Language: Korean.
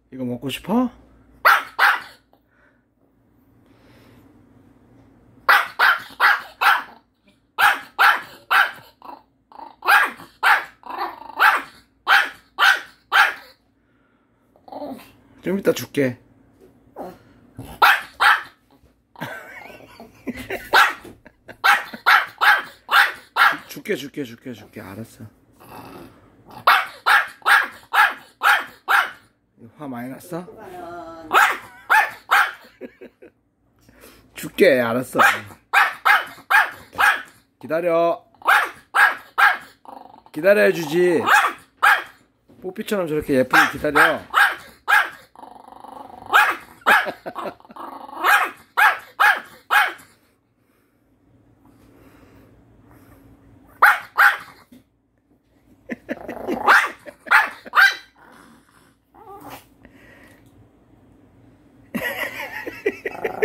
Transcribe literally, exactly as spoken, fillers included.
이거 먹고 싶어? 좀 이따 줄게. 줄게 줄게 줄게 줄게. 알았어. 화 많이 났어? 줄게. 알았어. 기다려. 기다려주지. 뽀삐처럼 저렇게 예쁘게 기다려.